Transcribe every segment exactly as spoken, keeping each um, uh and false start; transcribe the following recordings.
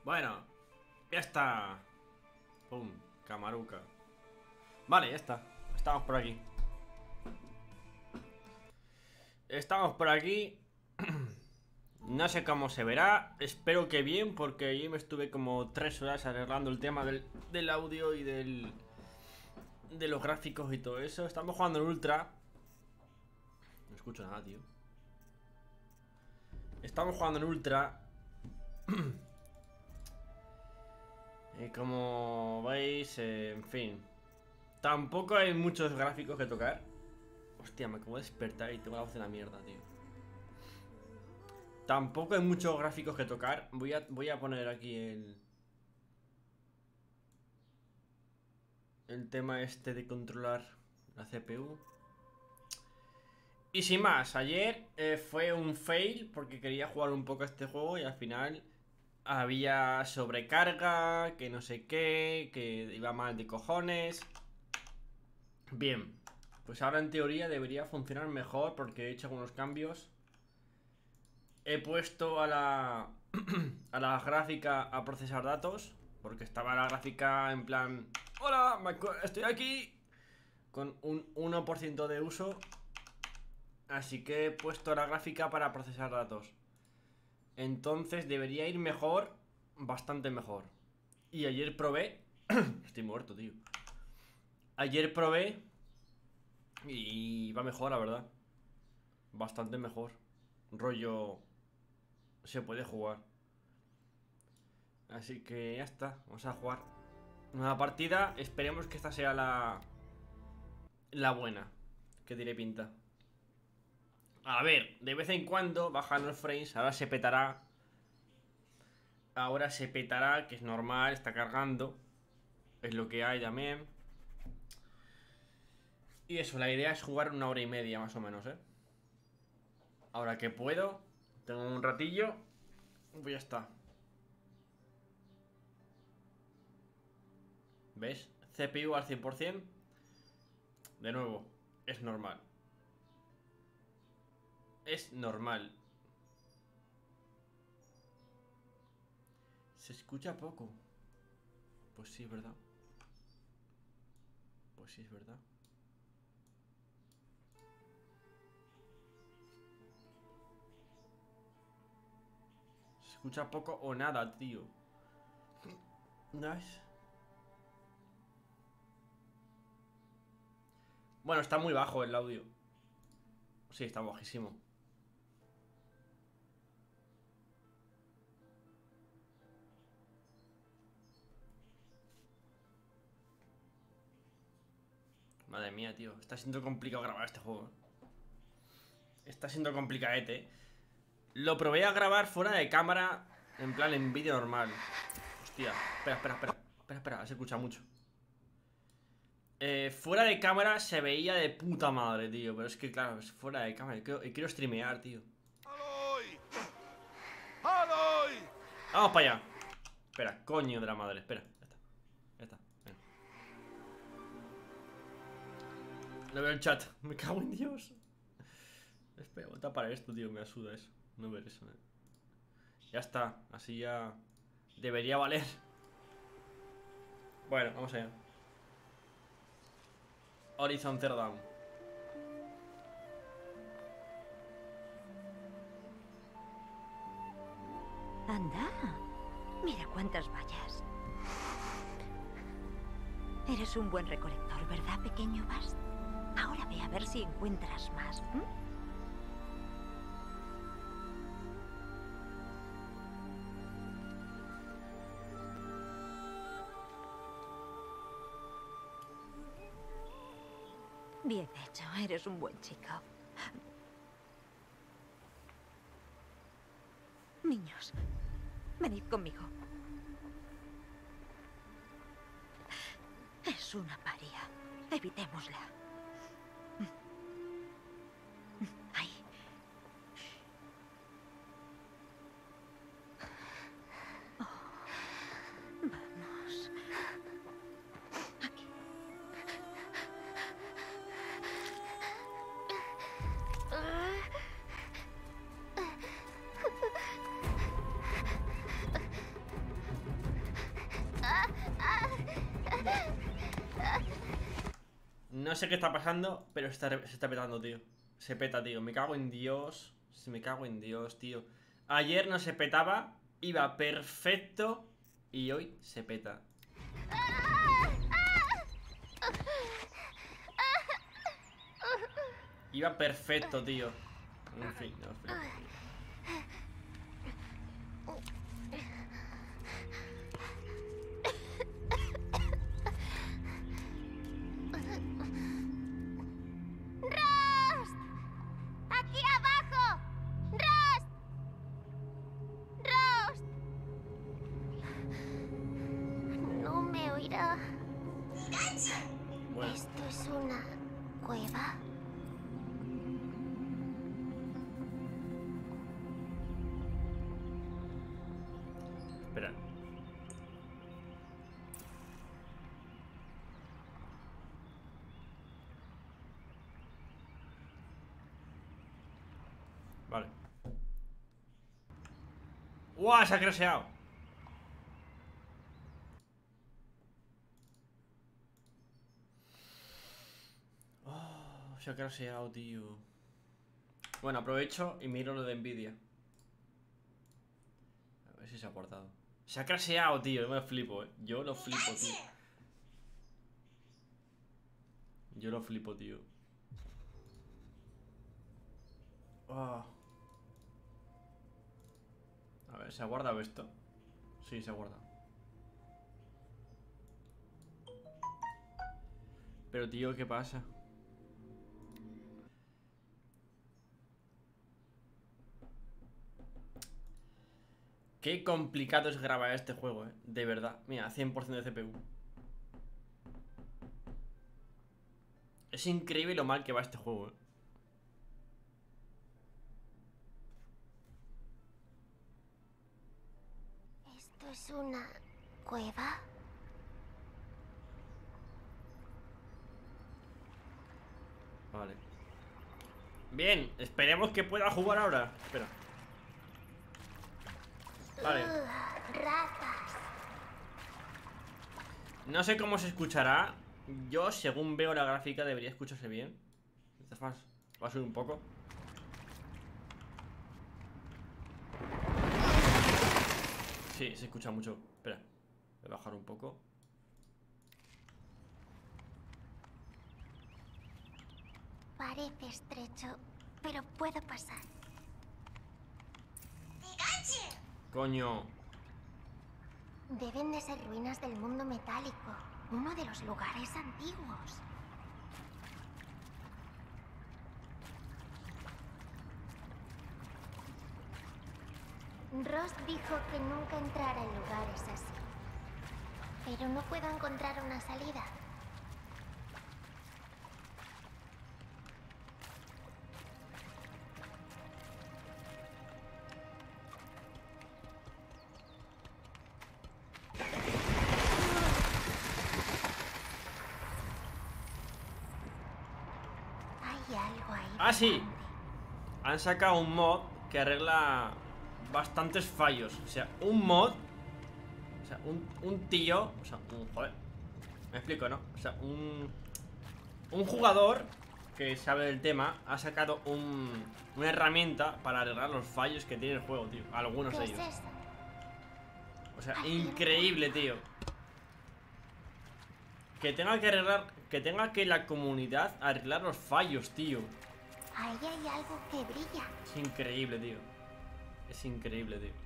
Bueno, ya está. Pum, Camaruca. Vale, ya está. Estamos por aquí. Estamos por aquí. No sé cómo se verá. Espero que bien, porque allí me estuve como tres horas arreglando el tema del, del audio y del... de los gráficos y todo eso. Estamos jugando en Ultra. No escucho nada, tío. Estamos jugando en Ultra. Y como veis, eh, en fin, tampoco hay muchos gráficos que tocar. Hostia, me acabo de despertar y tengo la voz de la mierda, tío. Tampoco hay muchos gráficos que tocar. Voy a, voy a poner aquí el... El tema este de controlar la C P U. Y sin más, ayer eh, fue un fail porque quería jugar un poco a este juego y al final había sobrecarga, que no sé qué, que iba mal de cojones. Bien, pues ahora en teoría debería funcionar mejor porque he hecho algunos cambios. He puesto a la, a la gráfica a procesar datos, porque estaba la gráfica en plan: hola, estoy aquí, con un uno por ciento de uso. Así que he puesto la gráfica para procesar datos. Entonces debería ir mejor, bastante mejor. Y ayer probé. Estoy muerto, tío. Ayer probé y va mejor, la verdad. Bastante mejor. Rollo... se puede jugar. Así que ya está, vamos a jugar nueva partida. Esperemos que esta sea la... la buena, que diré pinta. A ver, de vez en cuando bajan los frames. Ahora se petará. Ahora se petará, que es normal, está cargando. Es lo que hay también. Y eso, la idea es jugar una hora y media más o menos, ¿eh? Ahora que puedo, tengo un ratillo, pues ya está. ¿Ves? C P U al cien por cien. De nuevo, es normal. Es normal. Se escucha poco. Pues sí, es verdad. Pues sí, es verdad. Se escucha poco o nada, tío. Nice. Bueno, está muy bajo el audio. Sí, está bajísimo. Madre mía, tío. Está siendo complicado grabar este juego. Está siendo complicadete. Lo probé a grabar fuera de cámara. En plan, en vídeo normal. Hostia, espera, espera, espera. Espera, espera, se escucha mucho. Eh, fuera de cámara se veía de puta madre, tío. Pero es que, claro, es fuera de cámara. Quiero, quiero streamear, tío. ¡Aloy! ¡Aloy! Vamos para allá. Espera, coño de la madre. Espera, ya está. Ya está. Venga. No veo el chat. Me cago en Dios. Espera, voy a tapar esto, tío. Me asuda eso. No ver eso, eh. Ya está. Así ya debería valer. Bueno, vamos allá. Horizon Zero Dawn. Anda, mira cuántas vallas. Eres un buen recolector, ¿verdad, pequeño Bast? Ahora ve a ver si encuentras más. ¿Mm? Bien hecho, eres un buen chico. Niños, venid conmigo. Es una paria. Evitémosla. Ahí. Oh. Vamos. Aquí. No sé qué está pasando, pero se está, se está petando, tío. Se peta, tío. Me cago en Dios. Se me cago en Dios, tío. Ayer no se petaba. Iba perfecto. Y hoy se peta. Iba perfecto, tío. En fin, no flipo, tío. ¡Rust! ¡Aquí abajo! ¡Rust! ¡Rust! No me oirá. Bueno, ¿Esto es una cueva? espera. Vale. ¡Uah! Se ha crasheado. Oh, se ha crasheado, tío. Bueno, aprovecho y miro lo de Nvidia. A ver si se ha cortado. Se ha crasheado, tío. Yo me lo flipo, eh. Yo lo flipo, tío. Yo lo flipo, tío. Oh. A ver, ¿se ha guardado esto? Sí, se ha guardado. Pero, tío, ¿qué pasa? Qué complicado es grabar este juego, eh. De verdad. Mira, cien por ciento de C P U. Es increíble lo mal que va este juego, eh. ¿Esto es una cueva? Vale. Bien, esperemos que pueda jugar ahora. Espera. Vale. Ugh, ratas. No sé cómo se escuchará. Yo, según veo la gráfica, debería escucharse bien. Estás más. Va a subir un poco. Sí, se escucha mucho. Espera. Voy a bajar un poco. Parece estrecho, pero puedo pasar. Coño. Deben de ser ruinas del mundo metálico. Uno de los lugares antiguos. Ross dijo que nunca entrara en lugares así. Pero no puedo encontrar una salida. Hay algo ahí. Ah, sí. delante. Han sacado un mod que arregla bastantes fallos. O sea, un mod. O sea, un, un tío. O sea, un. Joder. Me explico, ¿no? O sea, un. Un jugador que sabe del tema ha sacado un, una herramienta para arreglar los fallos que tiene el juego, tío. Algunos ¿Qué de es ellos. eso? O sea, increíble, tío. Que tenga que arreglar. Que tenga que la comunidad arreglar los fallos, tío. Ahí hay algo que brilla. Es increíble, tío. Es increíble, tío.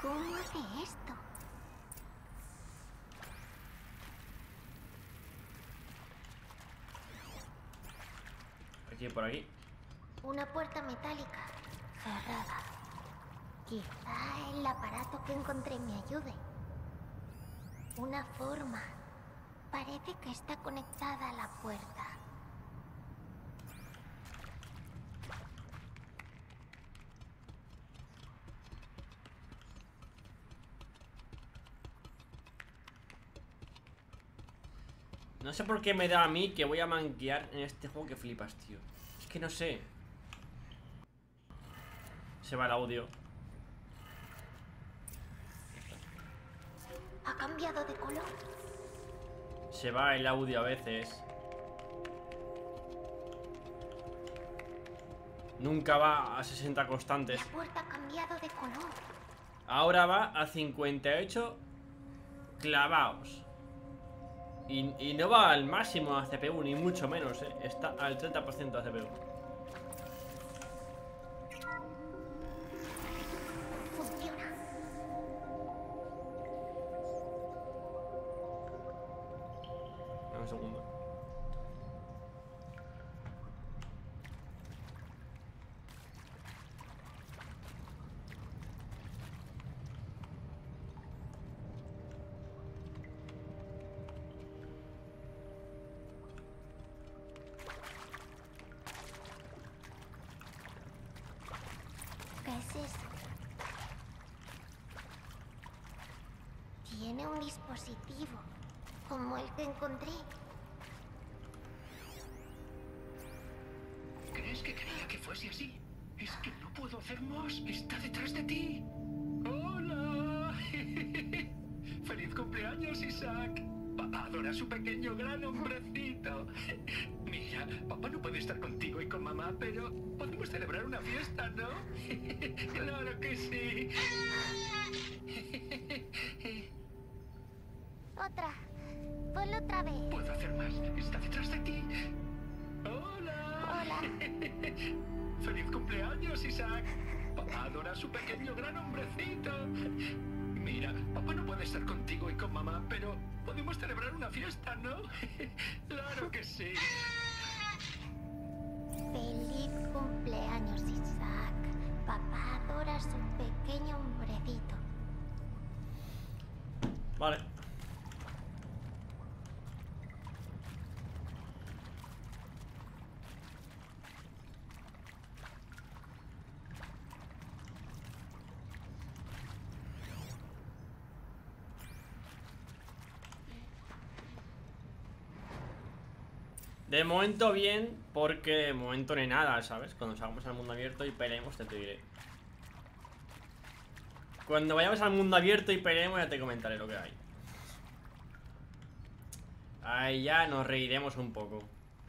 ¿Cómo hace esto? Aquí, por aquí. Una puerta metálica. Cerrada. Quizá el aparato que encontré me ayude. Una forma. Parece que está conectada a la puerta. No sé por qué me da a mí que voy a manquear en este juego que flipas, tío. Es que no sé. Se va el audio. Ha cambiado de color. Se va el audio a veces. Nunca va a sesenta constantes. La puerta ha cambiado de color. Ahora va a cincuenta y ocho clavados. Y, y no va al máximo a C P U, ni mucho menos, ¿eh? Está al treinta por ciento de C P U. Funciona. Un segundo. ¿Qué es eso? Tiene un dispositivo, como el que encontré. ¿Crees que quería que fuese así? Es que no puedo hacer más. Está detrás de ti. ¡Hola! ¡Feliz cumpleaños, Isaac! Papá adora a su pequeño gran hombrecito. Mira, papá no puede estar contigo y con mamá, pero podemos celebrar una fiesta, ¿no? ¡Claro que sí! Otra. Ponlo otra vez. Puedo hacer más. Está detrás de ti. ¡Hola! Hola. ¡Feliz cumpleaños, Isaac! Papá adora a su pequeño gran hombrecito. Mira, papá no puede estar contigo y con mamá, pero podemos celebrar una fiesta, ¿no? ¡Claro que sí! Feliz cumpleaños, Isaac. Papá adora a su pequeño hombrecito. Vale. De momento bien, porque de momento no hay nada, ¿sabes? Cuando salgamos al mundo abierto y peleemos te, te diré. Cuando vayamos al mundo abierto y peleemos ya te comentaré lo que hay. Ahí ya nos reiremos un poco.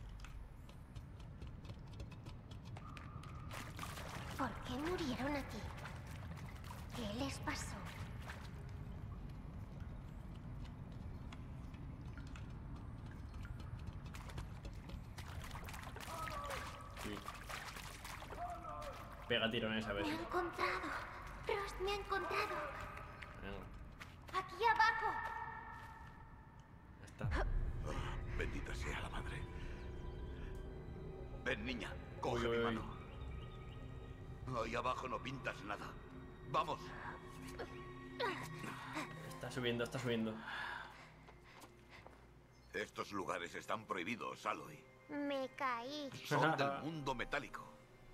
¿Por qué murieron aquí? ¿Qué les pasó? Sí. Pega tirones a Me veces. ha encontrado. Frost me ha encontrado. Venga, Aquí abajo. ya está. Ah, bendita sea la madre. Ven, niña, coge Uy, mi uy, mano. Ahí abajo no pintas nada. Vamos. Está subiendo, está subiendo. Estos lugares están prohibidos, Aloy. Me caí. Son del mundo metálico.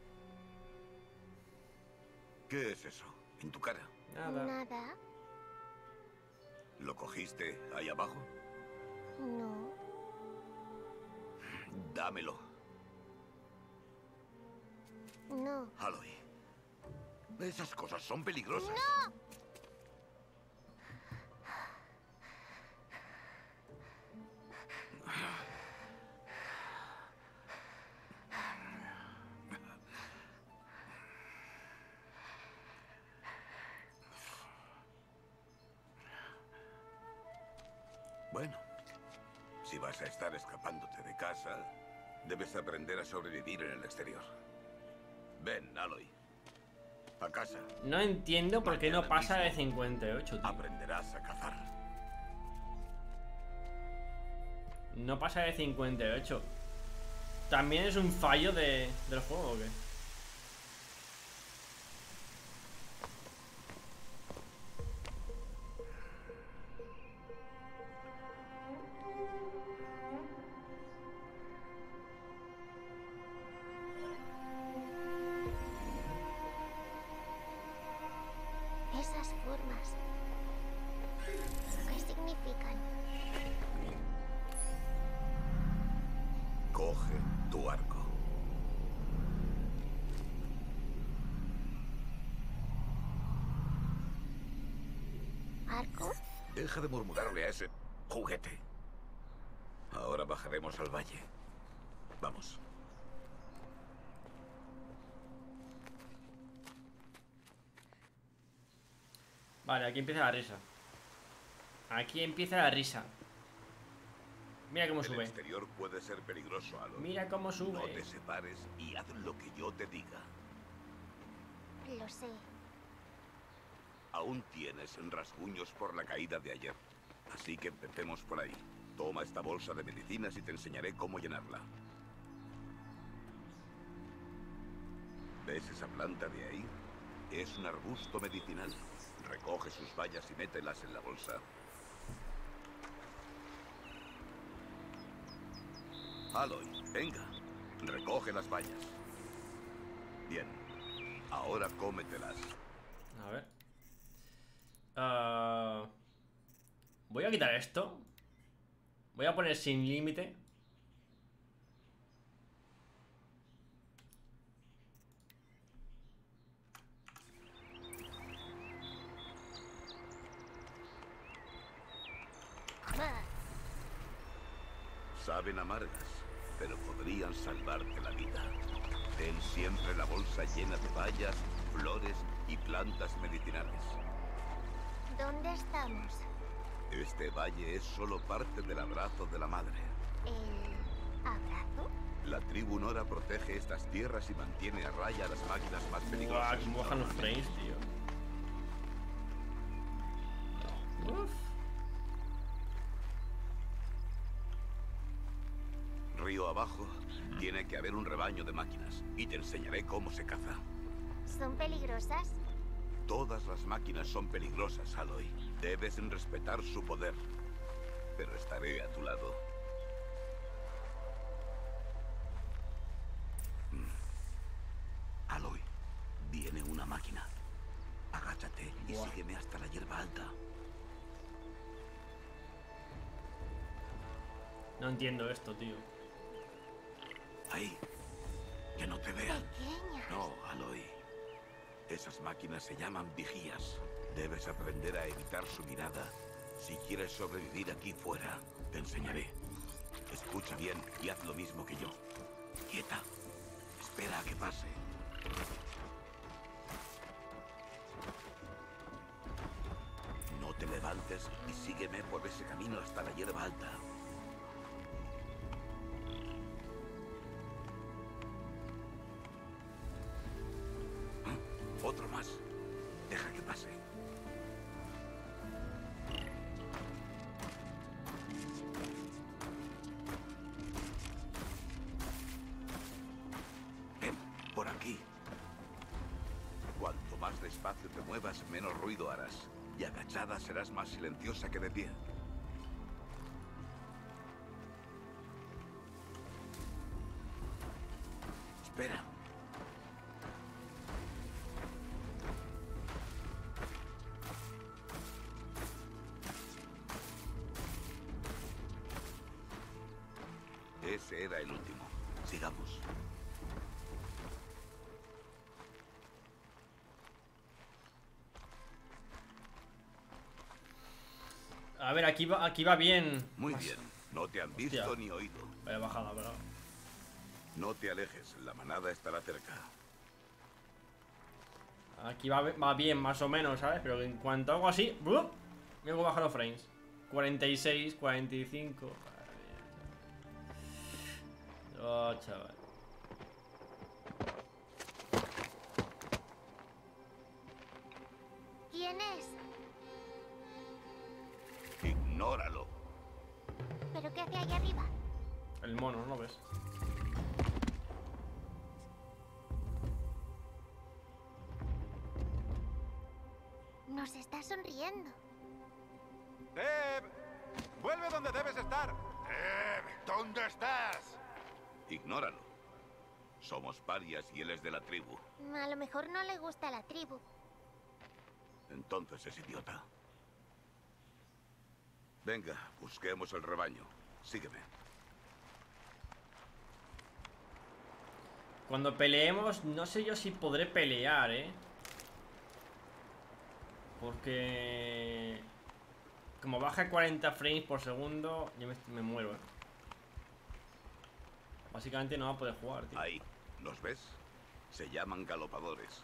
¿Qué es eso? ¿En tu cara? Nada. Nada. ¿Lo cogiste ahí abajo? No. Dámelo, No. Aloy. Esas cosas son peligrosas. ¡No! Bueno, si vas a estar escapándote de casa, debes aprender a sobrevivir en el exterior. Ven, Aloy. A casa. No entiendo por qué no Mañana pasa de mismo cincuenta y ocho, tío. Aprenderás a cazar. No pasa de cincuenta y ocho. ¿También es un fallo de, del juego o qué? Esas formas. ¿Qué significan? Coge tu arco. ¿Arco? Deja de murmurarle a ese juguete. Ahora bajaremos al valle. Vamos. Vale, aquí empieza la risa. Aquí empieza la risa. Mira cómo El sube. exterior puede ser peligroso, Aloy. Mira cómo No sube. te separes y haz lo que yo te diga. Lo sé. Aún tienes rasguños por la caída de ayer. Así que empecemos por ahí. Toma esta bolsa de medicinas y te enseñaré cómo llenarla. ¿Ves esa planta de ahí? Es un arbusto medicinal. Recoge sus bayas y mételas en la bolsa. Aloy, venga. Recoge las bayas. Bien. Ahora cómetelas. A ver. Ah, voy a quitar esto. Voy a poner sin límite. Bah. Saben amargas, pero podrían salvarte la vida. Ten siempre la bolsa llena de bayas, flores y plantas medicinales. ¿Dónde estamos? Este valle es solo parte del abrazo de la madre. ¿El abrazo? La tribu Nora protege estas tierras y mantiene a raya a las máquinas más Buah, peligrosas. cómo bajan los frames, tío. Uf. Río abajo, tiene que haber un rebaño de máquinas y te enseñaré cómo se caza. ¿Son peligrosas? Todas las máquinas son peligrosas, Aloy. Debes respetar su poder. Pero estaré a tu lado. Mm. Aloy, viene una máquina. Agáchate y Buah. sígueme hasta la hierba alta. No entiendo esto, tío. Ahí. Que no te vean. Pequeñas. No, Aloy. Esas máquinas se llaman vigías. Debes aprender a evitar su mirada si quieres sobrevivir aquí fuera. Te enseñaré. Escucha bien y haz lo mismo que yo. Quieta. Espera a que pase. No te levantes y sígueme por ese camino hasta la hierba alta. Otro más. Deja que pase. Ven, por aquí. Cuanto más despacio te muevas, menos ruido harás. Y agachada serás más silenciosa que de pie. Espera. Ese era el último. Sigamos. A ver, aquí va, aquí va bien. Muy bien. No te han visto Hostia. ni oído. Vaya bajada, ¿verdad? No te alejes. La manada estará cerca. Aquí va, va bien, más o menos, ¿sabes? Pero en cuanto hago así, ¡blup! Mira cómo bajan los frames. cuarenta y seis, cuarenta y cinco. Madre mía, chaval. Oh, chaval. ¿Quién es? Ignóralo. ¿Pero qué hace ahí arriba? El mono, ¿no lo ves? Nos está sonriendo. ¡Deb! ¡Vuelve donde debes estar! ¡Deb! ¿Dónde estás? Ignóralo. Somos parias y él es de la tribu. A lo mejor no le gusta la tribu. Entonces es idiota. Venga, busquemos el rebaño. Sígueme. Cuando peleemos, no sé yo si podré pelear, ¿eh? Porque... como baja cuarenta frames por segundo, yo me, me muero, ¿eh? Básicamente no va a poder jugar, tío. Ahí, ¿los ves? Se llaman galopadores.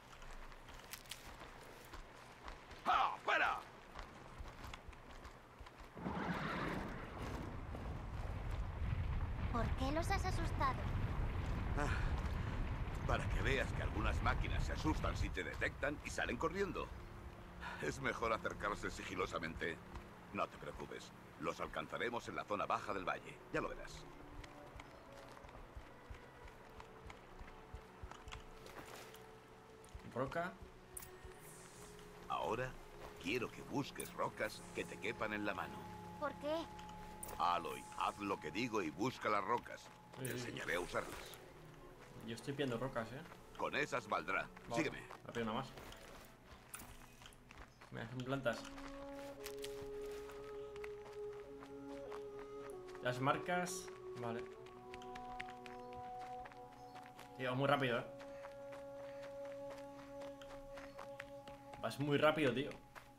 ¡Ah, fuera! ¿Por qué los has asustado? Ah, para que veas que algunas máquinas se asustan si te detectan y salen corriendo. Es mejor acercarse sigilosamente. No te preocupes, los alcanzaremos en la zona baja del valle. Ya lo verás. Roca. Ahora quiero que busques rocas que te quepan en la mano. ¿Por qué? Aloy, haz lo que digo y busca las rocas. Te Sí, sí. enseñaré a usarlas. Yo estoy viendo rocas, ¿eh? Con esas valdrá. Vale, Sígueme. voy a pedir una más. Mira, son plantas. Las marcas... Vale. Tío, muy rápido, ¿eh? Vas muy rápido, tío.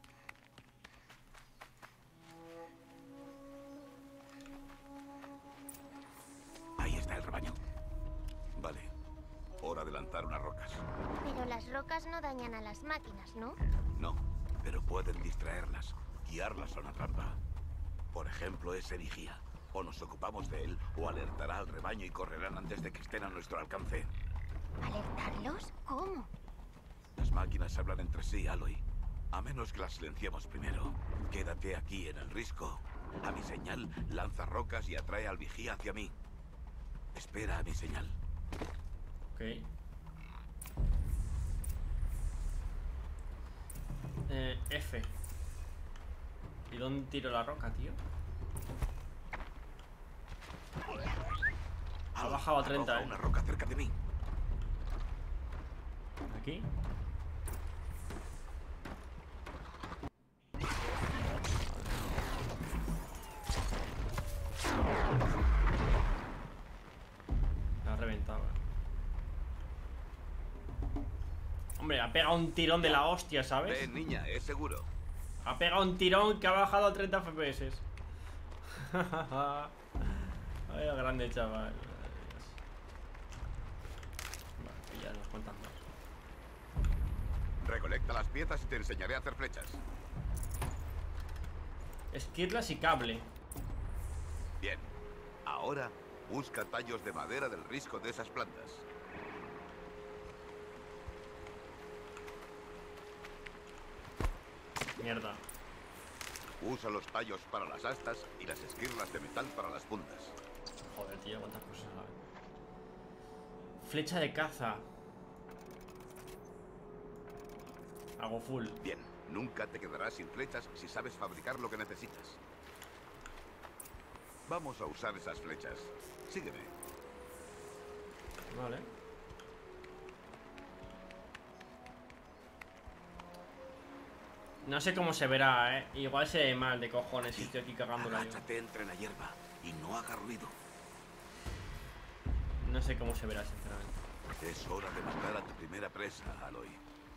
Ahí está el rebaño. Vale. Hora de lanzar unas rocas. Pero las rocas no dañan a las máquinas, ¿no? No, pero pueden distraerlas, guiarlas a una trampa. Por ejemplo, ese vigía. O nos ocupamos de él, o alertará al rebaño y correrán antes de que estén a nuestro alcance. ¿Alertarlos? ¿Cómo? Las máquinas hablan entre sí, Aloy. A menos que las silenciemos primero. Quédate aquí en el risco. A mi señal, lanza rocas y atrae al vigía hacia mí. Espera a mi señal. Ok. Eh, F. ¿Y dónde tiro la roca, tío? Ha Aloy, bajado a treinta, arroja eh. una roca cerca de mí. Aquí. La ha reventado. Hombre, ha pegado un tirón de la hostia, ¿sabes? Ven, niña, es seguro. Ha pegado un tirón que ha bajado a treinta F P S. Vaya grande, chaval. Vale, pillar unas cuantas más. Recolecta las piezas y te enseñaré a hacer flechas. Esquirlas y cable. Bien. Ahora, busca tallos de madera del risco de esas plantas. Mierda. Usa los tallos para las astas y las esquirlas de metal para las puntas. Joder, tío, cuántas cosas a la vez. Flecha de caza. Hago full. Bien, nunca te quedarás sin flechas si sabes fabricar lo que necesitas. Vamos a usar esas flechas. Sígueme. Vale. No sé cómo se verá, eh. Igual se ve mal de cojones si estoy aquí cagándola yo. Agáchate entre la hierba y no haga ruido. No sé cómo se verá, sinceramente. Es hora de matar a tu primera presa, Aloy.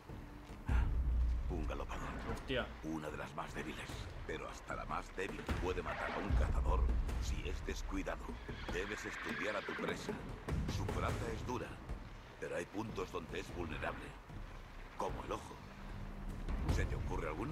Un galopador. Hostia. Una de las más débiles. Pero hasta la más débil puede matar a un cazador si es descuidado. Debes estudiar a tu presa. Su coraza es dura, pero hay puntos donde es vulnerable. Como el ojo. ¿Se te ocurre alguno?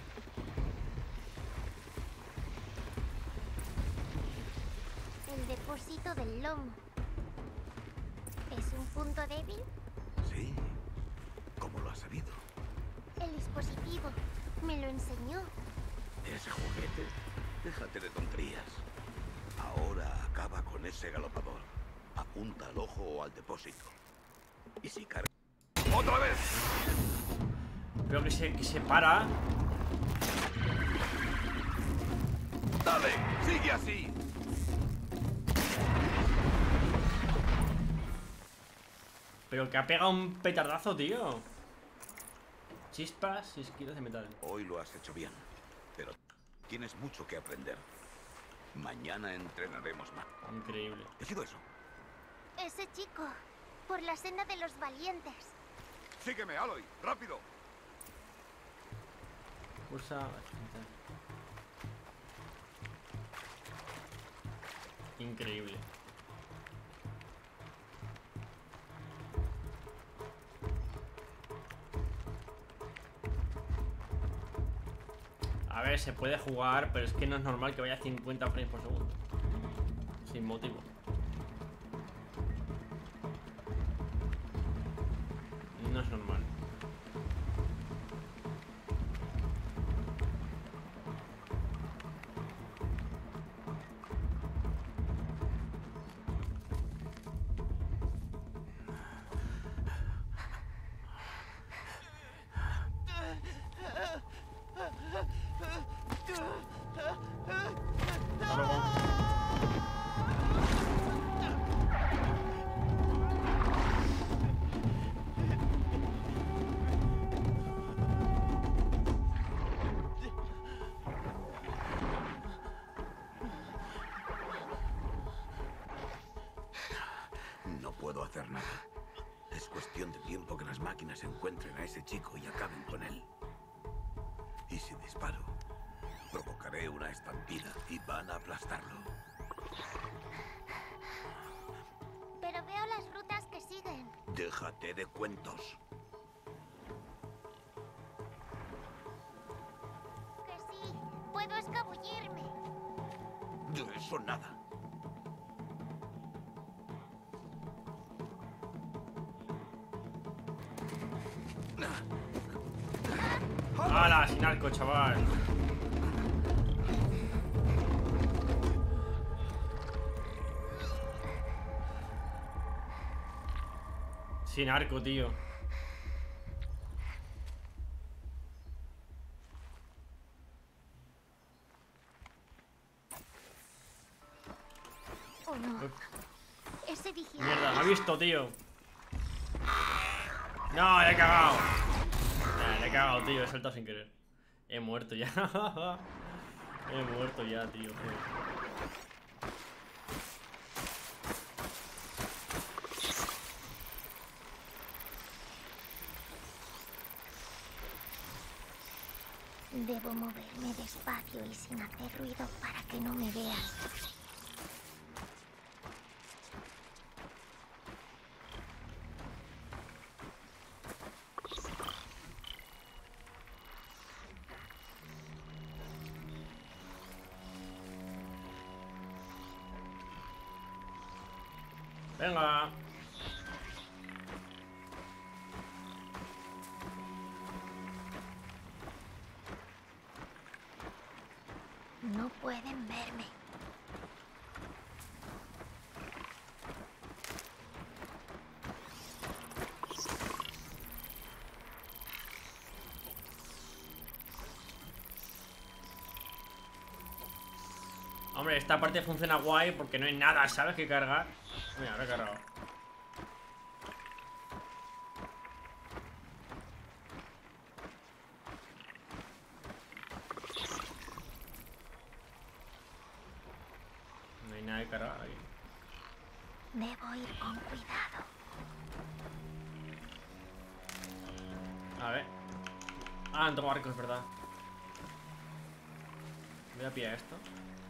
El depósito osito del lomo. ¿Es un punto débil? Sí. ¿Cómo lo has sabido? El dispositivo me lo enseñó. ¿Ese juguete? Déjate de tonterías. Ahora acaba con ese galopador. Apunta al ojo o al depósito. Y si carga... ¡Otra vez! Veo que se, que se para. ¡Dale! ¡Sigue así! Pero que ha pegado un petardazo, tío. Chispas y esquiros de metal. Hoy lo has hecho bien, pero tienes mucho que aprender. Mañana entrenaremos más. Increíble. ¿Qué ha sido eso? Ese chico, por la senda de los valientes. Sígueme, Aloy. ¡Rápido! Pulsa. Increíble. A ver, se puede jugar, pero es que no es normal que vaya a cincuenta frames por segundo. Sin motivo. No es normal. Hasta luego. No puedo hacer nada. Es cuestión de tiempo que las máquinas encuentren a ese chico y acaben con él. Y si disparo, provocaré una estampida y van a aplastarlo. Pero veo las rutas que siguen. Déjate de cuentos. Que sí, puedo escabullirme. De eso nada. ¡Hala! Sin arco, chaval. Sin arco, tío. ¿O no? Ese vigilante. Mierda, me ha visto, tío. No, le he cagado. Nah, le he cagado, tío. He saltado sin querer. He muerto ya. He muerto ya, tío. Debo moverme despacio y sin hacer ruido para que no me vean. Venga. No pueden verme. Hombre, esta parte funciona guay porque no hay nada, ¿sabes? Que cargar. Mira, me he cargado. No hay nada que cargar aquí. Debo ir con cuidado. A ver. Ah, no tengo arco, es verdad. Voy a pillar esto.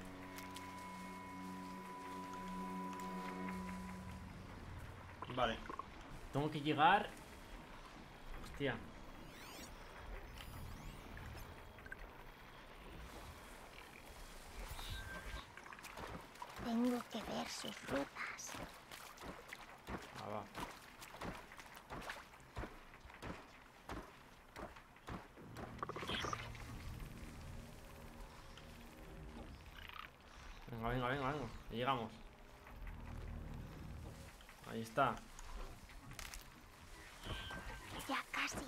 Vale. Tengo que llegar. Hostia. Tengo que ver sus frutas. Ah, va. Venga, venga, venga, venga. Llegamos. Ahí está. Ya casi.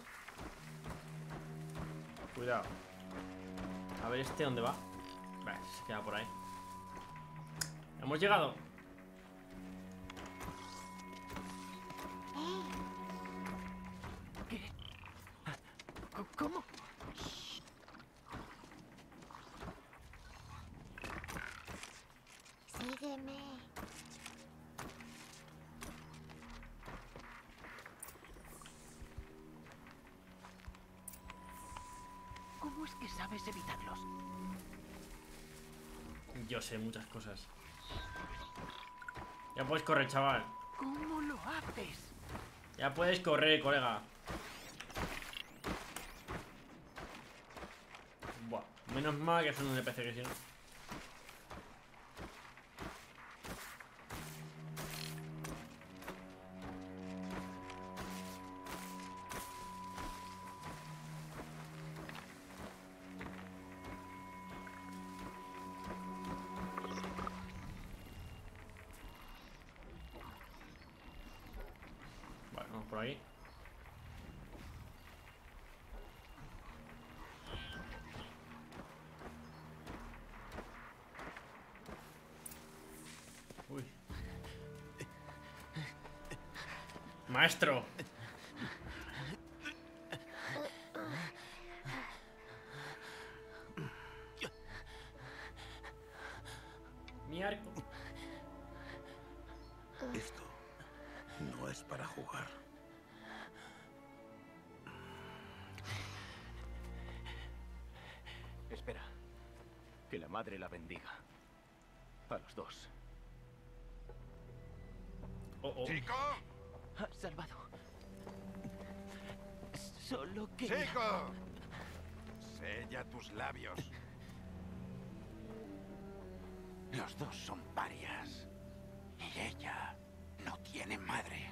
Cuidado. A ver este dónde va. Vale, se queda por ahí. Hemos llegado. ¡Eh! ¿Qué? ¿Cómo? Sígueme. ¿Cómo es que sabes evitarlos? Yo sé muchas cosas. Ya puedes correr, chaval. ¿Cómo lo haces? Ya puedes correr, colega. Buah, menos mal que son un N P C, que si no. Vale, vamos por aquí. Uy. Maestro. Mi arco. Esto no es para jugar. Espera. Que la madre la bendiga. A los dos. Oh, oh. ¡Chico! Has salvado. Solo que... ¡Chico! Sella tus labios. Los dos son parias. Y ella no tiene madre.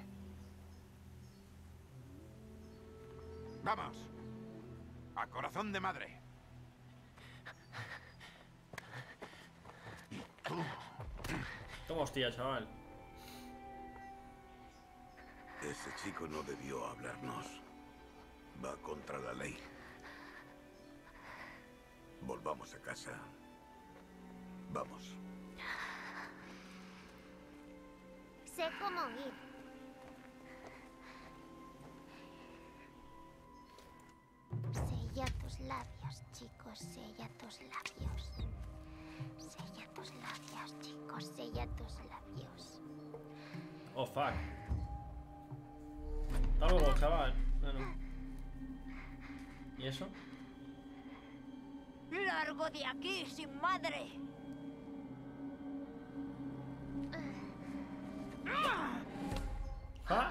¡Vamos! A corazón de madre. Toma hostia, chaval. Ese chico no debió hablarnos. Va contra la ley. Volvamos a casa. Vamos. Sé cómo ir. Sella tus labios, chicos, sella tus labios. Sella tus labios, chicos, sella tus labios. Oh, fuck. Hasta luego, chaval. Bueno. ¿Y eso? ¡Largo de aquí, sin madre! ¿Ah?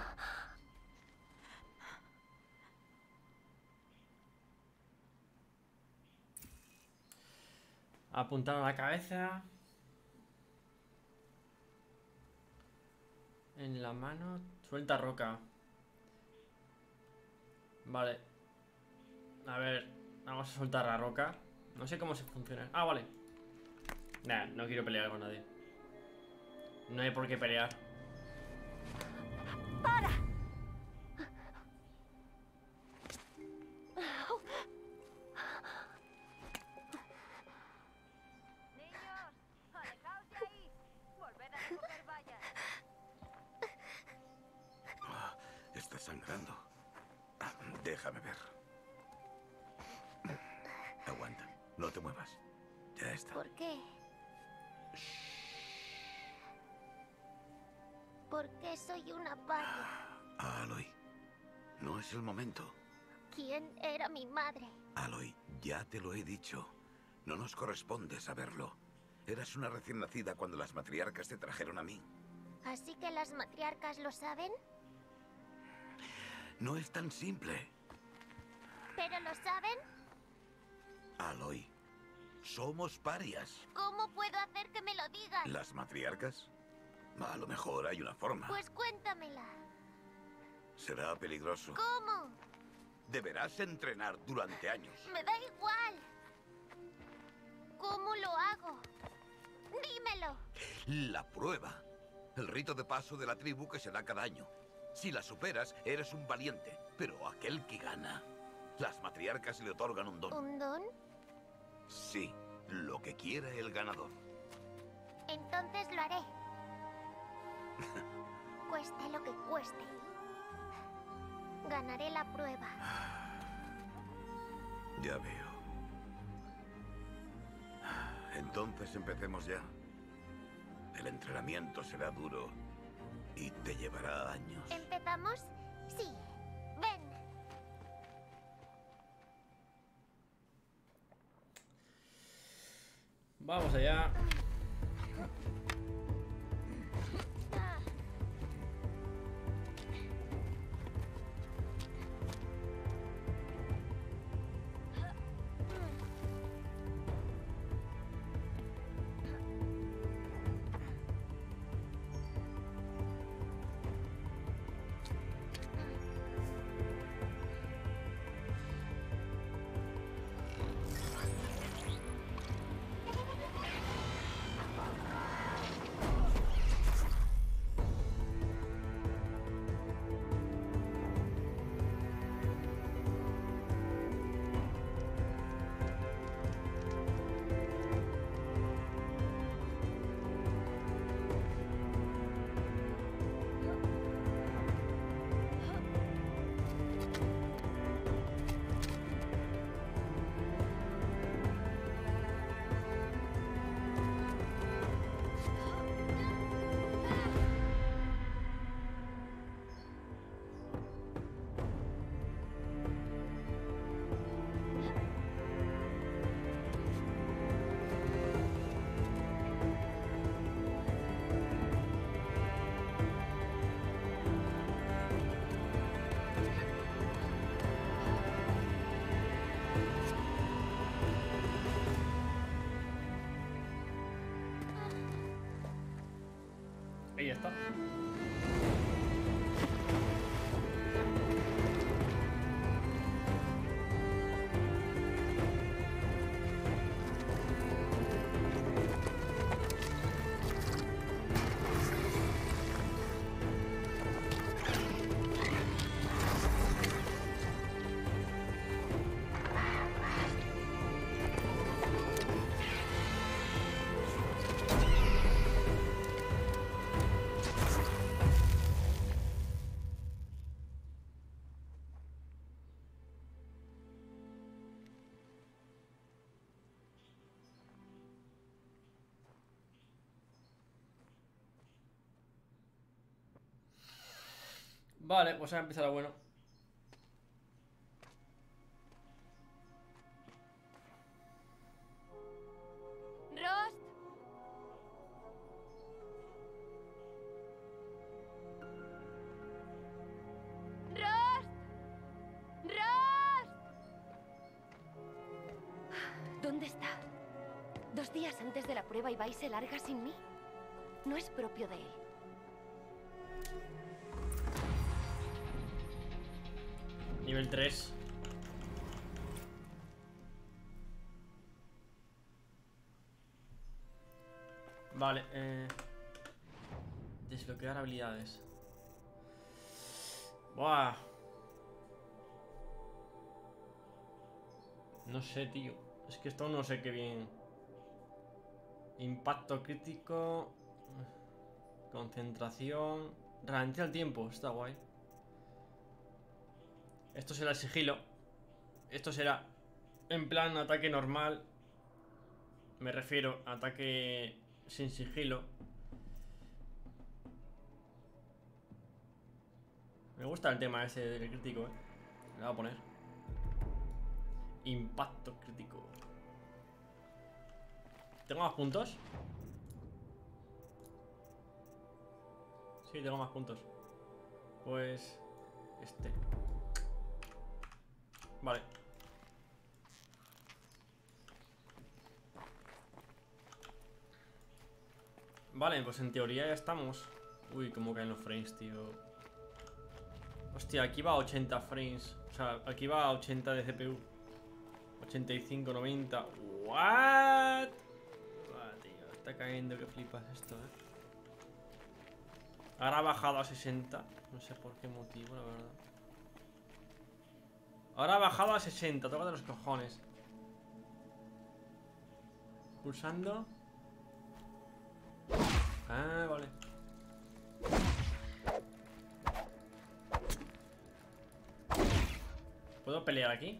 Apuntar a la cabeza. En la mano. Suelta roca. Vale. A ver. Vamos a soltar la roca. No sé cómo se funciona. Ah, vale. Nah, no quiero pelear con nadie. No hay por qué pelear. ¡Para! Niños, alejaos de ahí. Volved a recoger vallas. Ah, está sangrando. Ah, déjame ver. Aguanta. No te muevas. Ya está. ¿Por qué? ¿Por qué soy una paria? Ah, Aloy. No es el momento. ¿Quién era mi madre? Aloy, ya te lo he dicho. No nos corresponde saberlo. Eras una recién nacida cuando las matriarcas te trajeron a mí. ¿Así que las matriarcas lo saben? No es tan simple. ¿Pero lo saben? Aloy, Somos parias. ¿Cómo puedo hacer que me lo digas? ¿Las matriarcas? A lo mejor hay una forma. Pues cuéntamela. Será peligroso. ¿Cómo? Deberás entrenar durante años. Me da igual. ¿Cómo lo hago? Dímelo. La prueba. El rito de paso de la tribu que se da cada año. Si la superas, eres un valiente. Pero aquel que gana, las matriarcas le otorgan un don. ¿Un don? Sí, lo que quiera el ganador. Entonces lo haré. Cueste lo que cueste. Ganaré la prueba. Ya veo. Entonces empecemos ya. El entrenamiento será duro y te llevará años. ¿Empezamos? Sí. Ven. Vamos allá. Ahí está. Vale, pues ha empezado bueno. Rost. Rost. Rost. ¿Dónde está? Dos días antes de la prueba y va y se larga sin mí. No es propio de él. Nivel tres. Vale, eh... desbloquear habilidades. Buah. No sé, tío. Es que esto no sé qué bien. Impacto crítico. Concentración. Ralentiza el tiempo, está guay. Esto será el sigilo. Esto será en plan ataque normal. Me refiero a ataque sin sigilo. Me gusta el tema ese del crítico, eh. Le voy a poner impacto crítico. ¿Tengo más puntos? Sí, tengo más puntos. Pues este. Vale. Vale, pues en teoría ya estamos. Uy, cómo caen los frames, tío. Hostia, aquí va a ochenta frames. O sea, aquí va a ochenta de C P U. ochenta y cinco, noventa. What? Ah, tío, está cayendo que flipas esto, eh. Ahora ha bajado a sesenta. No sé por qué motivo, la verdad. Ahora ha bajado a sesenta. Toca de los cojones. Pulsando. Ah, vale. ¿Puedo pelear aquí?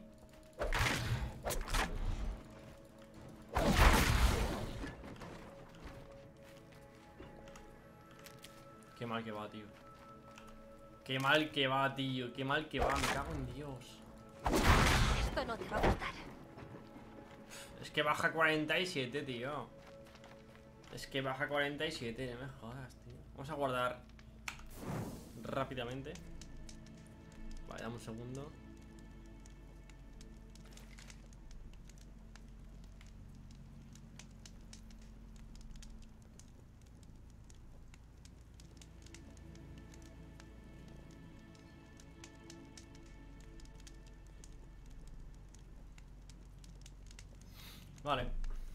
Qué mal que va, tío. Qué mal que va, tío. Qué mal que va. Me cago en Dios. Esto no te va a gustar. Es que baja cuarenta y siete, tío. Es que baja cuarenta y siete. No me jodas, tío. Vamos a guardar rápidamente. Vale, dame un segundo. Vale.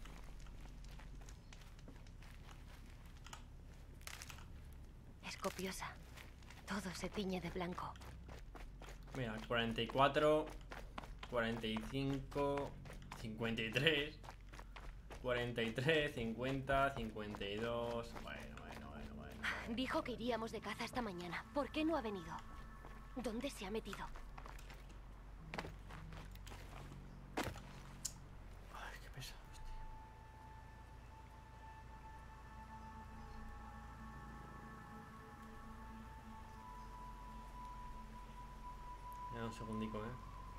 Es copiosa. Todo se tiñe de blanco. Mira, cuarenta y cuatro, cuarenta y cinco, cincuenta y tres, cuarenta y tres, cincuenta, cincuenta y dos. Bueno, bueno, bueno, bueno. Dijo que iríamos de caza esta mañana. ¿Por qué no ha venido? ¿Dónde se ha metido? Ay, qué pesados, tío. Mira, un segundico, eh.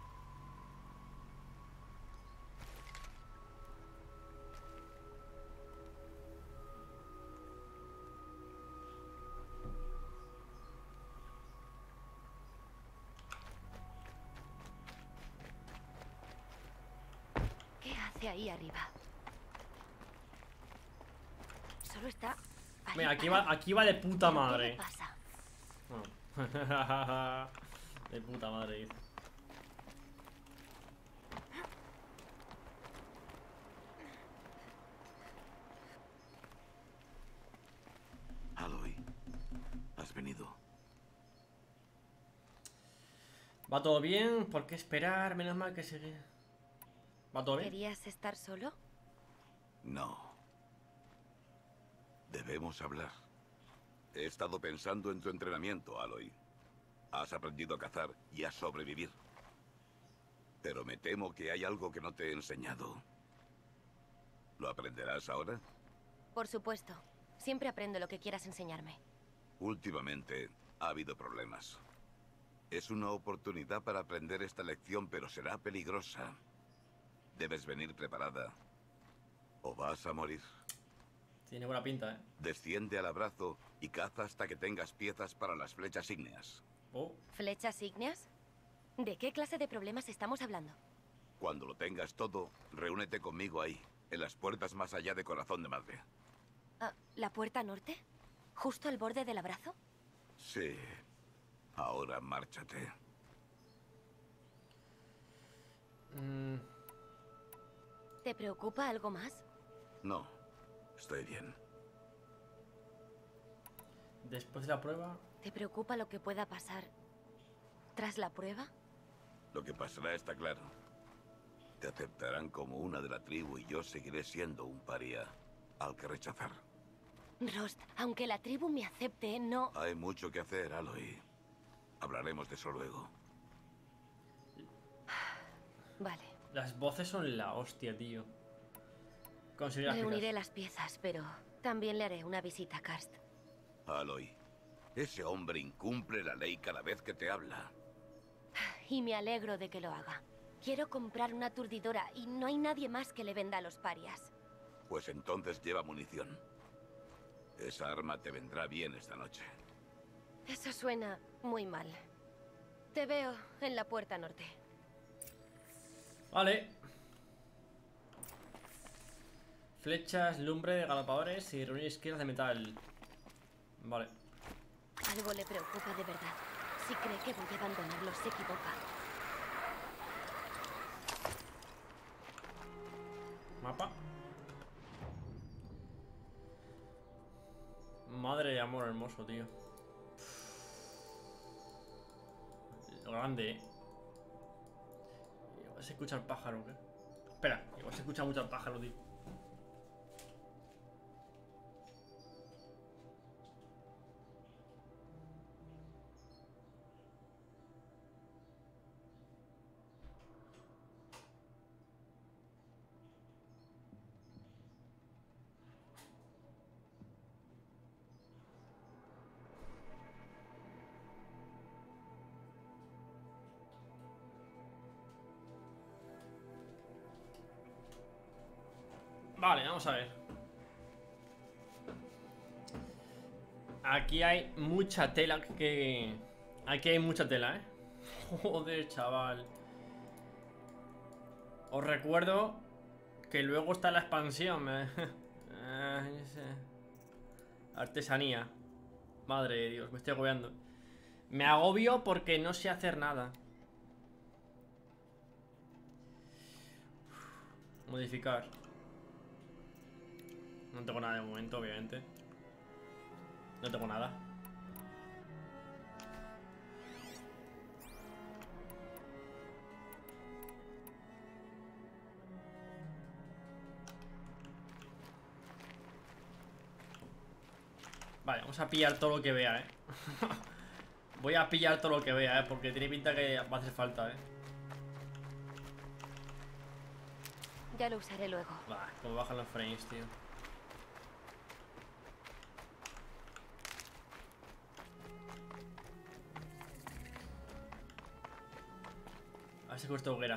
¿Qué hace ahí arriba? Solo está... ahí Mira, aquí parado. va, aquí va de puta ¿Pero qué madre. le pasa? Bueno. De puta madre, dice. Aloy, has venido. ¿Va todo bien? ¿Por qué esperar? Menos mal que sigue. ¿Va todo bien? ¿Querías estar solo? No. Debemos hablar. He estado pensando en tu entrenamiento, Aloy. Has aprendido a cazar y a sobrevivir. Pero me temo que hay algo que no te he enseñado. ¿Lo aprenderás ahora? Por supuesto. Siempre aprendo lo que quieras enseñarme. Últimamente ha habido problemas. Es una oportunidad para aprender esta lección, pero será peligrosa. Debes venir preparada. O vas a morir. Tiene buena pinta, eh. Desciende al abrazo y caza hasta que tengas piezas para las flechas ígneas. Oh, ¿Flechas ígneas? ¿De qué clase de problemas estamos hablando? Cuando lo tengas todo, reúnete conmigo ahí, en las puertas más allá de Corazón de Madre. Ah, ¿la puerta norte? ¿Justo al borde del abrazo? Sí. Ahora márchate. mm, ¿Te preocupa algo más? No, estoy bien. después de la prueba. ¿Te preocupa lo que pueda pasar tras la prueba? Lo que pasará está claro. Te aceptarán como una de la tribu y yo seguiré siendo un paria al que rechazar. Rost, aunque la tribu me acepte, no... Hay mucho que hacer, Aloy. Hablaremos de eso luego. Vale. Las voces son la hostia, tío. Conseguir las Reuniré piezas. las piezas, pero también le haré una visita a Karst. Aloy, ese hombre incumple la ley cada vez que te habla. Y me alegro de que lo haga. Quiero comprar una aturdidora y no hay nadie más que le venda a los parias. Pues entonces lleva munición. Esa arma te vendrá bien esta noche. Eso suena muy mal. Te veo en la puerta norte. Vale. Flechas, lumbre, galopadores y reunir esquinas de metal. Vale. Algo le preocupa de verdad. Si cree que voy a abandonarlo, se equivoca. Mapa. Madre de amor hermoso, tío. Grande, eh. Igual se escucha el pájaro, ¿qué? Espera, igual se escucha mucho el pájaro, tío. Vale, vamos a ver. Aquí hay mucha tela que... Aquí hay mucha tela, ¿eh? Joder, chaval. Os recuerdo que luego está la expansión. ¿eh? Artesanía. Madre de Dios, me estoy agobiando. Me agobio porque no sé hacer nada. Modificar. No tengo nada de momento, obviamente. No tengo nada. Vale, vamos a pillar todo lo que vea, eh. Voy a pillar todo lo que vea, eh, porque tiene pinta que va a hacer falta, eh. Ya lo usaré luego. Bah, como bajan los frames, tío. A ver si cuesta hoguera.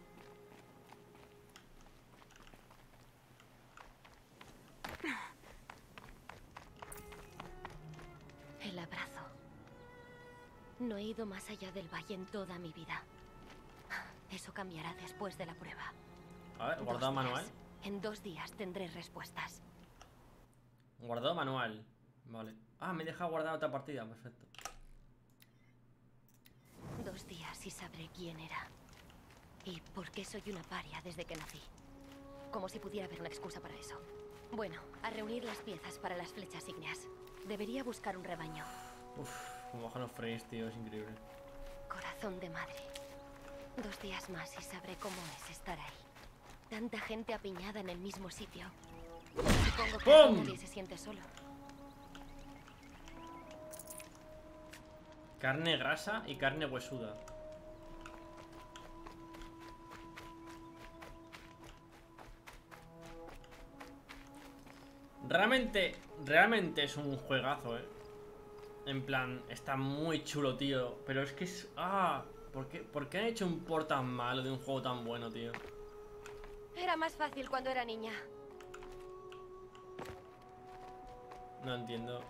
El abrazo. No he ido más allá del valle en toda mi vida. Eso cambiará después de la prueba. A ver, guardado manual. En dos días tendré respuestas. Guardado manual. Vale. Ah, me deja guardar otra partida. Perfecto. Dos días y sabré quién era. Y por qué soy una paria desde que nací. Como si pudiera haber una excusa para eso. Bueno, a reunir las piezas para las flechas ígneas. Debería buscar un rebaño. Uf, como bajan los frames, tío. Es increíble. Corazón de madre. Dos días más y sabré cómo es estar ahí. Tanta gente apiñada en el mismo sitio. Supongo que ¡Pum! nadie se siente solo. Carne grasa y carne huesuda. Realmente, realmente es un juegazo, eh. En plan, está muy chulo, tío. Pero es que es... Ah, ¿por qué, ¿por qué han hecho un port tan malo de un juego tan bueno, tío? Era más fácil cuando era niña. No entiendo.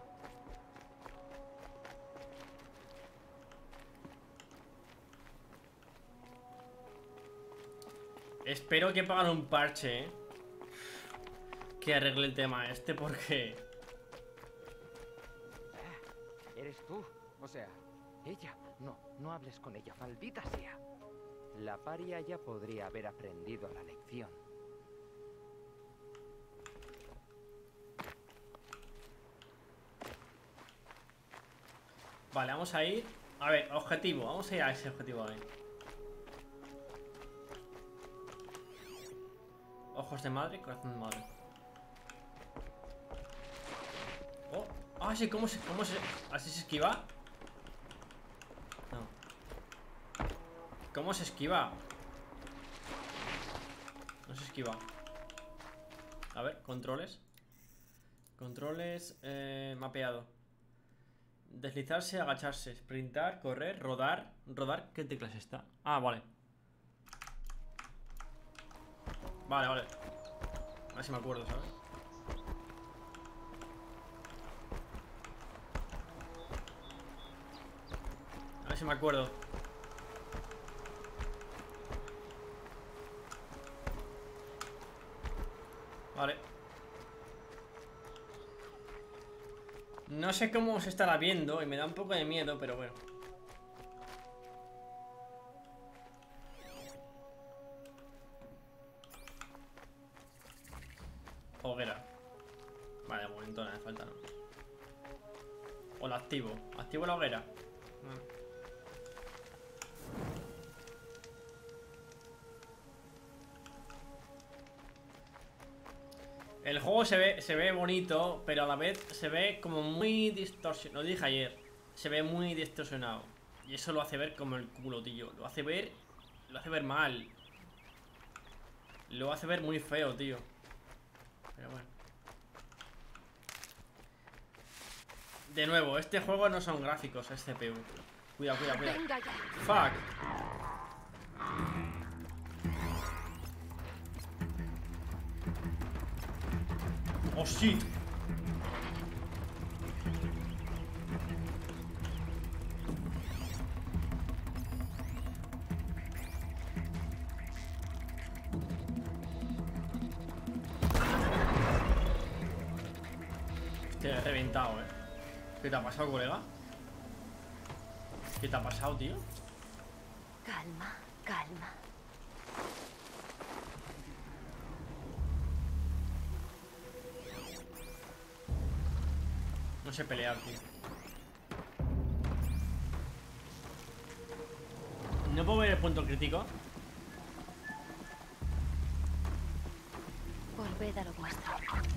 Espero que pongan un parche, ¿eh? Que arregle el tema este, porque... ¿Eres tú? O sea, ella. No, no hables con ella, maldita sea. La paria ya podría haber aprendido la lección. Vale, vamos a ir... A ver, objetivo, vamos a ir a ese objetivo ahí. Ojos de madre, corazón de madre. Oh, ah, sí, ¿cómo se, cómo se, así se esquiva? No. ¿Cómo se esquiva? No se esquiva. A ver, controles. Controles, eh, mapeado. Deslizarse, agacharse, sprintar, correr, rodar. Rodar, ¿qué teclas está? Ah, vale. Vale, vale. A ver si me acuerdo, ¿sabes? A ver si me acuerdo. Vale. No sé cómo se estará viendo y me da un poco de miedo, pero bueno. Hoguera. Vale, de momento nada, me falta, ¿no? O la activo. ¿Activo la hoguera? No. El juego se ve, se ve bonito, pero a la vez se ve como muy distorsionado. Lo dije ayer. Se ve muy distorsionado. Y eso lo hace ver como el culo, tío. Lo hace ver... Lo hace ver mal. Lo hace ver muy feo, tío. Pero bueno. De nuevo, este juego no son gráficos, es C P U. Cuidado, cuidado, cuidado. Venga ya. Fuck. Oh shit. Te he reventado, eh. ¿Qué te ha pasado, colega? ¿Qué te ha pasado, tío? Calma, calma. No sé pelear, tío. ¿No puedo ver el punto crítico? Volved a lo vuestro.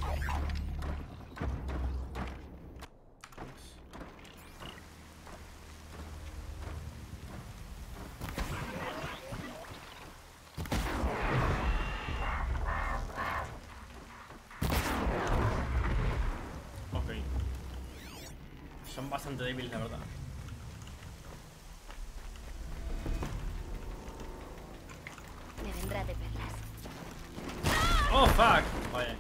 Ok. Son bastante débiles, la verdad. Me vendrá de perlas. ¡Oh, fuck! Vale.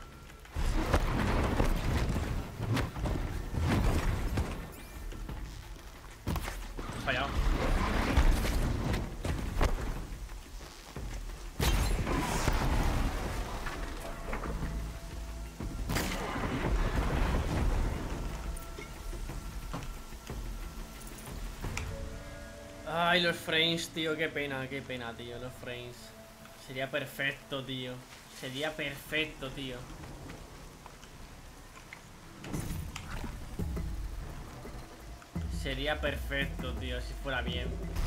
He fallado. Ay, los frames, tío, qué pena, qué pena, tío, los frames. Sería perfecto, tío. Sería perfecto, tío. Sería perfecto, tío, si fuera bien.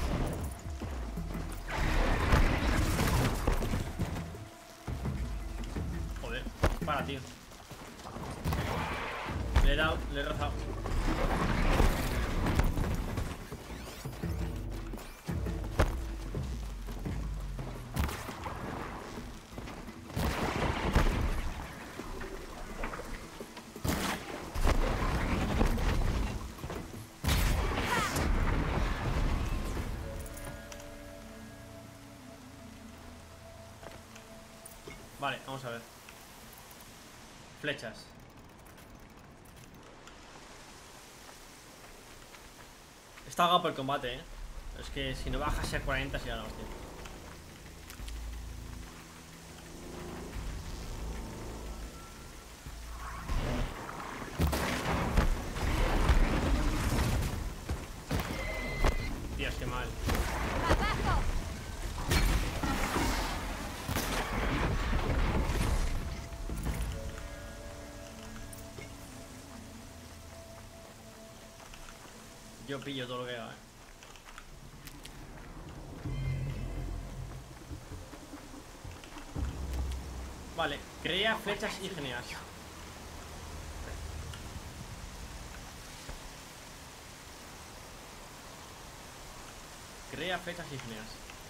Joder, para, tío. Le he dado, le he rozado. Vale, vamos a ver. Flechas. Está guapo el combate, eh. Es que si no bajas a cuarenta sería la hostia. Dios, qué mal. ¡Abajo! Yo pillo todo lo que haga, eh. Vale, crea flechas ígneas. Crea flechas ígneas.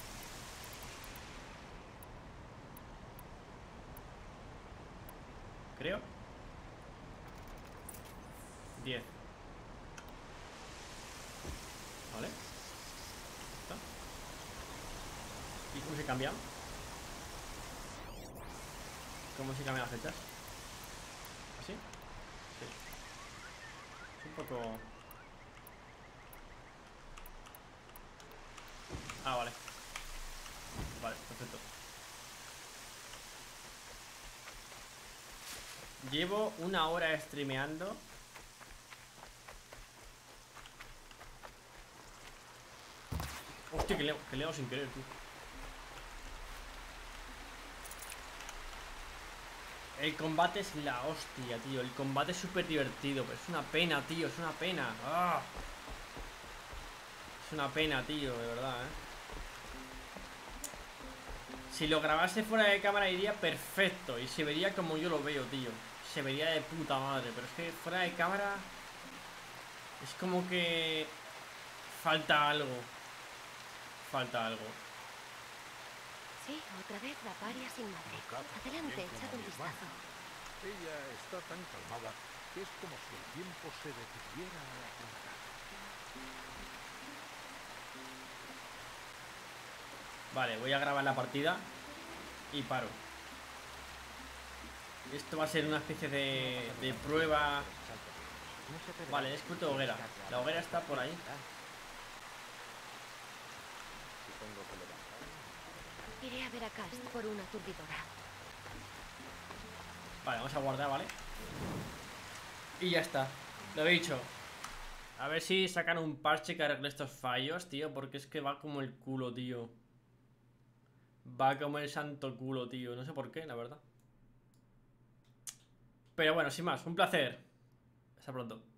Creo. diez. Vale. ¿Está? ¿Y cómo se cambia? ¿Cómo se cambian las flechas? ¿Así? Sí. Es un poco... Ah, vale. Vale, perfecto. Llevo una hora streameando Hostia, que le, que le hago sin querer, tío. El combate es la hostia, tío. El combate es súper divertido, pero es una pena, tío. Es una pena. ¡Ah! Es una pena, tío, de verdad, eh. Si lo grabase fuera de cámara iría perfecto. Y se vería como yo lo veo, tío. Se vería de puta madre. Pero es que fuera de cámara es como que falta algo. Falta algo. Sí, otra vez la paria sin madre. Adelante, echad un vistazo. Ella está tan calmada que es como si el tiempo se detuviera a la punta. Vale, voy a grabar la partida y paro. Esto va a ser una especie de, de prueba. Vale, he escrito hoguera. La hoguera está por ahí. Iré a ver a Cast por una aturdidora. Vale, vamos a guardar, ¿vale? Y ya está. Lo he dicho. A ver si sacan un parche que arregle estos fallos, tío. Porque es que va como el culo, tío. Va como el santo culo, tío. No sé por qué, la verdad. Pero bueno, sin más, un placer. Hasta pronto.